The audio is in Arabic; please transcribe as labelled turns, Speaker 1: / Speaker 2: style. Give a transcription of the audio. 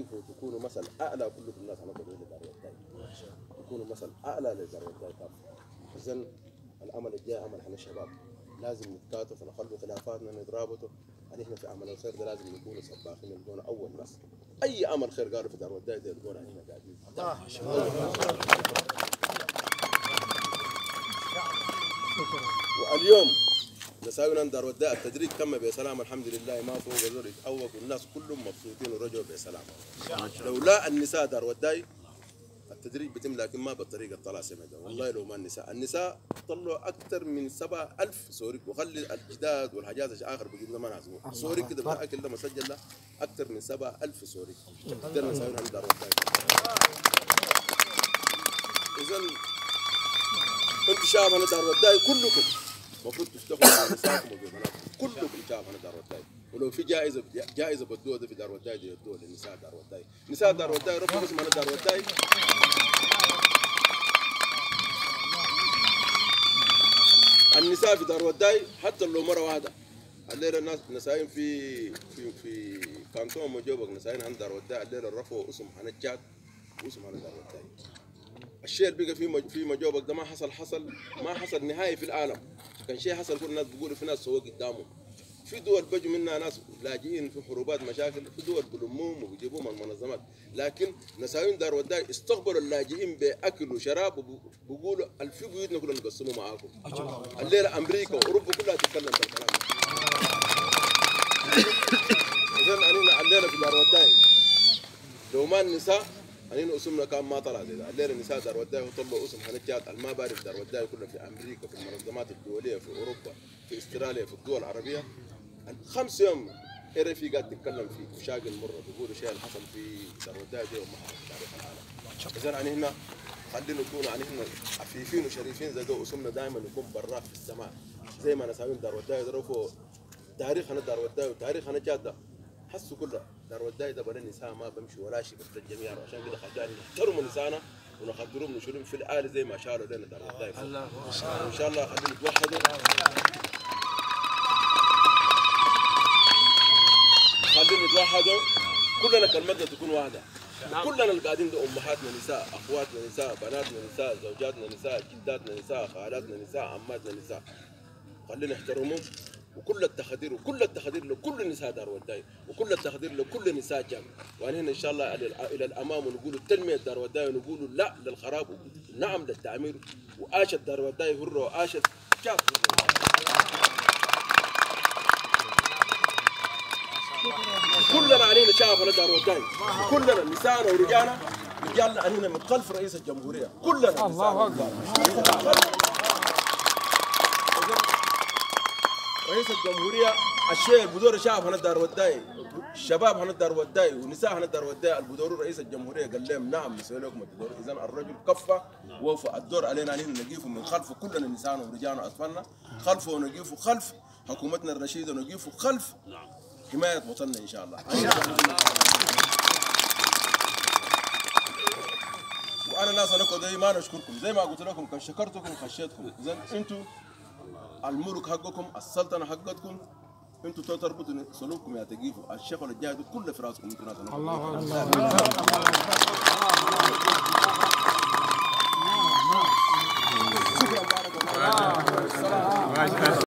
Speaker 1: وتكونوا مثل اعلى كلكم الناس على قبيله دار والداي تكونوا مثل اعلى لدار والداي كافه. اذا العمل الجاي عمل احنا الشباب لازم نتكاتف ونخلوا خلافاتنا نترابطوا. احنا في عمل الخير ده لازم نكونوا سباقين نلقونا اول ناس. اي عمل خير قالوا في دار والداي ده يلقونا هنا قاعدين. واليوم نساوينا دار والداء التدريج تم بسلام الحمد لله ما فوق زول يتأوق والناس كلهم مبسوطين ورجعوا بسلام. لولا النساء دار والداء التدريج بتم لكن ما بالطريقه طلع سمعنا والله. لو ما النساء طلعوا اكثر من 7000 سوري وخلي الجداد والحاجات اخر بجيب ما نعزموا سوري كده بالاكل ده مسجل له اكثر من 7000 سوري. قدرنا نساوينا دار والداء. اذا انتم شعب انا دار والداء كلكم المفروض تشتغلوا على نسائكم وبناتكم كلكم شعب انا دار والداء. ولو في جائزه بدوها ده في دار والداء دي يدوها للنساء دار والداء. نساء دار والداء ربنا اسمها دار والداء. النساء في دار والداء حتى لو مره واحده الليله الناس نسايم في كانتون مجوبك نسايم عند دار والداء الليله رفعوا اسم حنجات واسم دار والداء. الشيء اللي بقى في مجوبك ده ما حصل نهائي في العالم. كان شيء حصل كل الناس بيقولوا في ناس سووا قدامهم. في دول بيجوا منها ناس لاجئين في حروبات مشاكل في دول بلموهم وبيجيبوهم المنظمات. لكن نساوين دار والداء استقبلوا اللاجئين باكل وشراب وبيقولوا في بيوتنا كلنا نقسموا معاكم. الليله امريكا واوروبا كلها تتكلم بالكلام. اذا انا الليله في دار والداء لو ما النساء أنينا اسمنا كان ما طلع زي ده. الليله النساء دار والداء وطلعوا اسم حنجات ما بعرف دار والداء كلها في امريكا في المنظمات الدوليه في اوروبا في استراليا في الدول العربيه. 5 يوم RFI قاعد تتكلم في مشاكل مره بيقولوا شيء اللي حصل في دار والداء دي وما حصل في تاريخ العالم. اذا يعني هنا خلينا نكون يعني هنا عفيفين وشريفين زي ده اسمنا دائما يكون برا في السماء زي ما نساوين دار والداء يضربوا تاريخنا دار والداء وتاريخنا جاده حسوا كله دار والداء ده بلا النساء ما بمشي ولا شيء بس الجميع عشان كده خلاني نحترموا نساءنا ونقدرهم ونشيلهم في الآلة زي ما شالوا لنا دار والداء. ان شاء الله خلينا نتوحدوا كلنا كلمتنا تكون واحده. كلنا اللي قاعدين ده امهاتنا نساء اخواتنا نساء بناتنا نساء زوجاتنا نساء جداتنا نساء خالاتنا نساء عماتنا نساء. خلينا نحترمهم وكل التخدير لكل نساء دار والداء وكل التخدير لكل نساء جامع. وأنا هنا إن شاء الله إلى الأمام ونقول تنمية دار والداء ونقول لا للخراب ونعم للتعمير وآشت دار والداء هرة وآشت شعب. كلنا علينا شعب على دار والداء كلنا نساءنا ورجالنا علينا من خلف رئيس الجمهورية كلنا. الله أكبر. رئيس الجمهورية الشيء البدور شعب هنا دار والداء الشباب هنا دار والداء ونساء هنا دار والداء البدور رئيس الجمهورية قال لهم نعم نسوي لكم الدور. إذا الرجل كفى ووفى الدور علينا علينا نقيفه من خلفه كلنا نساءنا ورجالنا أطفالنا خلفه ونقيفه خلف حكومتنا الرشيدة ونقيفه خلف حماية وطننا إن شاء الله. وأنا ناس أنا زي ما نشكركم زي ما قلت لكم كان شكرتكم خشيتكم. إذا أنتم الملك حقكم السلطنه حقتكم انتم تربطوا سلوككم يا تقيفوا الشغل الجاي كله في راسكم انتم ناس. الله